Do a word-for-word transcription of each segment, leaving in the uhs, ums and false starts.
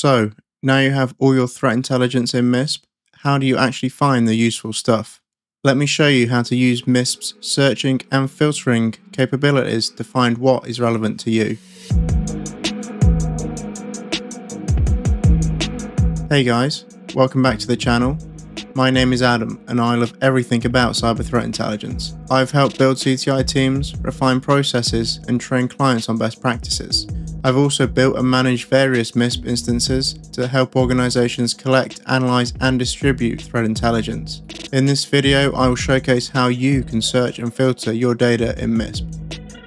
So, now you have all your threat intelligence in M I S P, how do you actually find the useful stuff? Let me show you how to use M I S P's searching and filtering capabilities to find what is relevant to you. Hey guys, welcome back to the channel. My name is Adam and I love everything about cyber threat intelligence. I've helped build C T I teams, refine processes and train clients on best practices. I've also built and managed various M I S P instances to help organizations collect, analyze and distribute threat intelligence. In this video, I will showcase how you can search and filter your data in M I S P.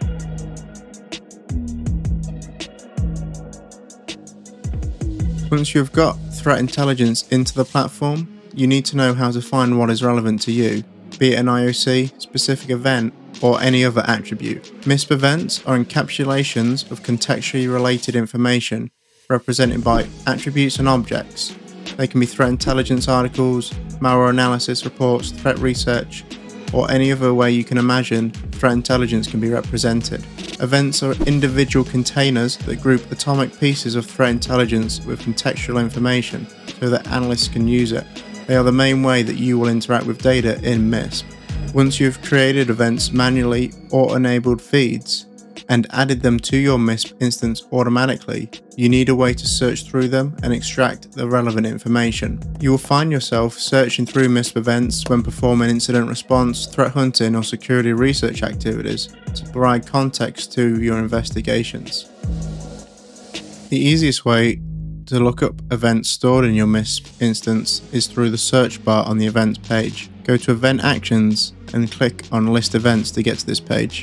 Once you've got threat intelligence into the platform, you need to know how to find what is relevant to you, be it an I O C, specific event, or any other attribute. M I S P events are encapsulations of contextually related information represented by attributes and objects. They can be threat intelligence articles, malware analysis reports, threat research, or any other way you can imagine threat intelligence can be represented. Events are individual containers that group atomic pieces of threat intelligence with contextual information so that analysts can use it. They are the main way that you will interact with data in M I S P. Once you've created events manually or enabled feeds and added them to your M I S P instance automatically, you need a way to search through them and extract the relevant information. You will find yourself searching through M I S P events when performing incident response, threat hunting or security research activities to provide context to your investigations. The easiest way to look up events stored in your M I S P instance is through the search bar on the events page. Go to Event Actions and click on List Events to get to this page.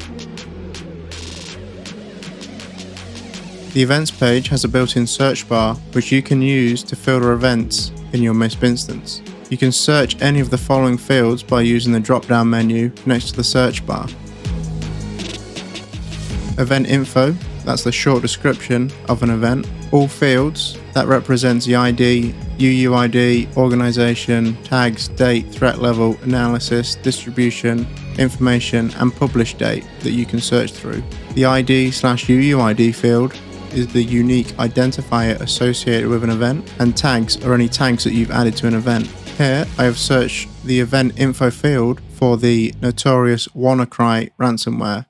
The events page has a built-in search bar which you can use to filter events in your M I S P instance. You can search any of the following fields by using the drop-down menu next to the search bar. Event info, that's the short description of an event. All fields, that represents the I D, U U I D, organization, tags, date, threat level, analysis, distribution, information, and publish date that you can search through. The I D slash U U I D field is the unique identifier associated with an event, and tags are any tags that you've added to an event. Here, I have searched the event info field for the notorious WannaCry ransomware.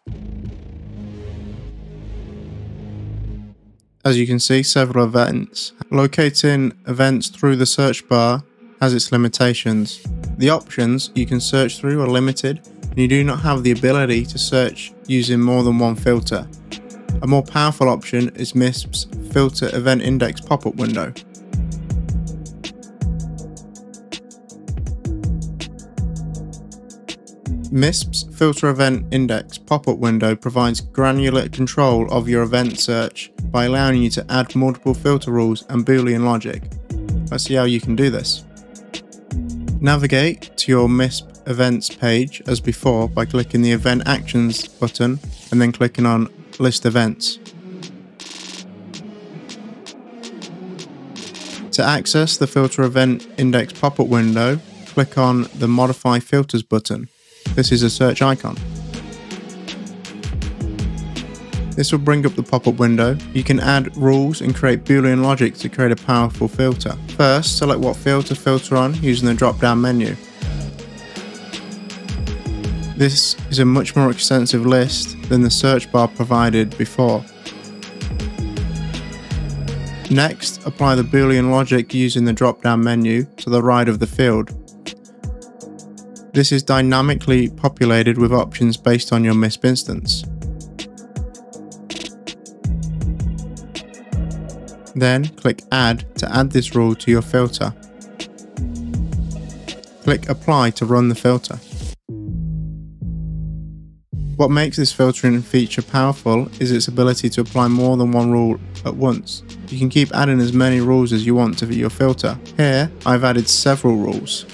As you can see, several events. Locating events through the search bar has its limitations. The options you can search through are limited, and you do not have the ability to search using more than one filter. A more powerful option is M I S P's Filter Event Index pop-up window. M I S P's Filter Event Index pop-up window provides granular control of your event search by allowing you to add multiple filter rules and Boolean logic. Let's see how you can do this. Navigate to your M I S P events page as before by clicking the Event Actions button and then clicking on List Events. To access the Filter Event Index pop-up window, click on the Modify Filters button. This is a search icon. This will bring up the pop-up window. You can add rules and create Boolean logic to create a powerful filter. First, select what field to filter on using the drop-down menu. This is a much more extensive list than the search bar provided before. Next, apply the Boolean logic using the drop-down menu to the right of the field. This is dynamically populated with options based on your M I S P instance. Then click Add to add this rule to your filter. Click Apply to run the filter. What makes this filtering feature powerful is its ability to apply more than one rule at once. You can keep adding as many rules as you want to your filter. Here, I've added several rules.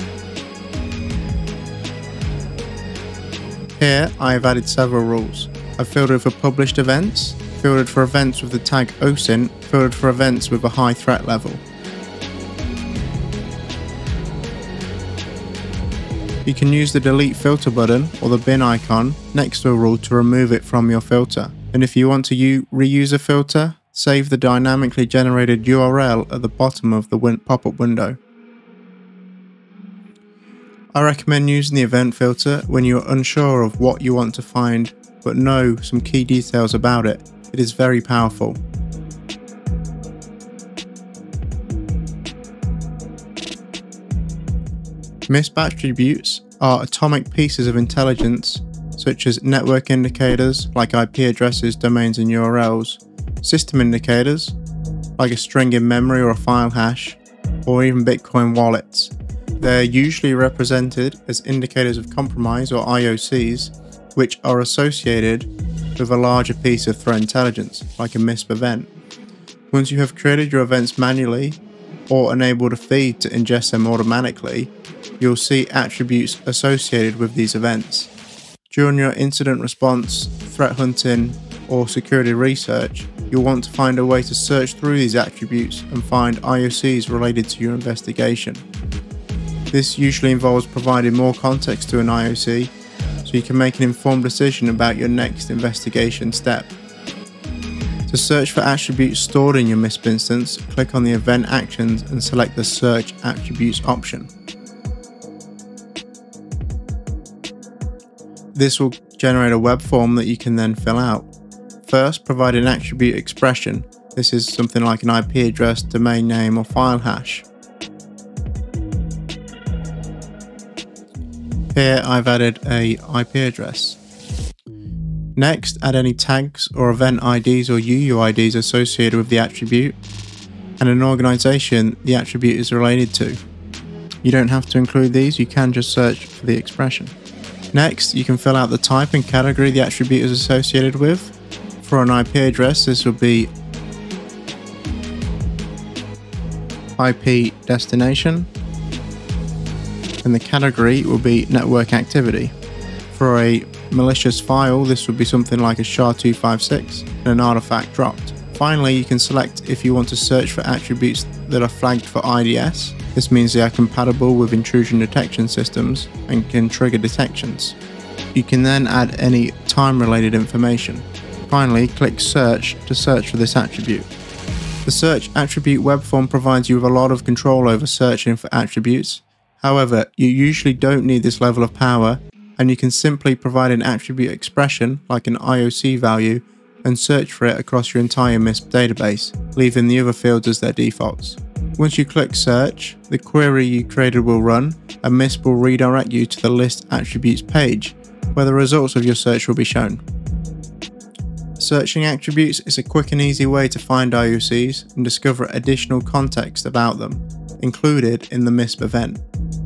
Here I have added several rules. I've filtered for published events, filtered for events with the tag O S I N T, filtered for events with a high threat level. You can use the delete filter button or the bin icon next to a rule to remove it from your filter. And if you want to reuse a filter, save the dynamically generated U R L at the bottom of the win- pop-up window. I recommend using the event filter when you are unsure of what you want to find but know some key details about it. It is very powerful. M I S P attributes are atomic pieces of intelligence such as network indicators like I P addresses, domains and U R Ls, system indicators like a string in memory or a file hash, or even Bitcoin wallets. They're usually represented as indicators of compromise or I O Cs, which are associated with a larger piece of threat intelligence like a M I S P event. Once you have created your events manually or enabled a feed to ingest them automatically, you'll see attributes associated with these events. During your incident response, threat hunting, or security research, you'll want to find a way to search through these attributes and find I O Cs related to your investigation. This usually involves providing more context to an I O C so you can make an informed decision about your next investigation step. To search for attributes stored in your M I S P instance, click on the Event Actions and select the Search Attributes option. This will generate a web form that you can then fill out. First, provide an attribute expression. This is something like an I P address, domain name, or file hash. Here I've added a I P address. Next, add any tags or event I Ds or U U I Ds associated with the attribute and an organization the attribute is related to. You don't have to include these, you can just search for the expression. Next, you can fill out the type and category the attribute is associated with. For an I P address, this will be I P destination, and the category will be network activity. For a malicious file, this would be something like a S H A two fifty-six and an artifact dropped. Finally, you can select if you want to search for attributes that are flagged for I D S. This means they are compatible with intrusion detection systems and can trigger detections. You can then add any time-related information. Finally, click Search to search for this attribute. The Search Attribute web form provides you with a lot of control over searching for attributes. However, you usually don't need this level of power, and you can simply provide an attribute expression like an I O C value and search for it across your entire M I S P database, leaving the other fields as their defaults. Once you click Search, the query you created will run, and M I S P will redirect you to the List Attributes page, where the results of your search will be shown. Searching attributes is a quick and easy way to find I O Cs and discover additional context about them, included in the M I S P event.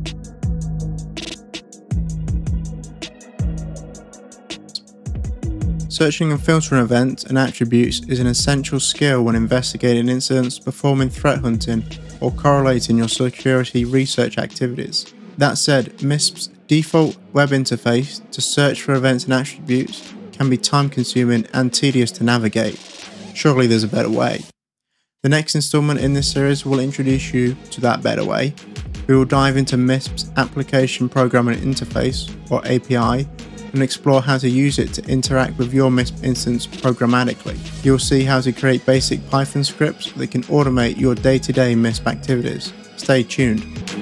Searching and filtering events and attributes is an essential skill when investigating incidents, performing threat hunting, or correlating your security research activities. That said, M I S P's default web interface to search for events and attributes can be time-consuming and tedious to navigate. Surely there's a better way. The next installment in this series will introduce you to that better way. We will dive into M I S P's Application Programming Interface, or A P I, and explore how to use it to interact with your M I S P instance programmatically. You'll see how to create basic Python scripts that can automate your day-to-day M I S P activities. Stay tuned.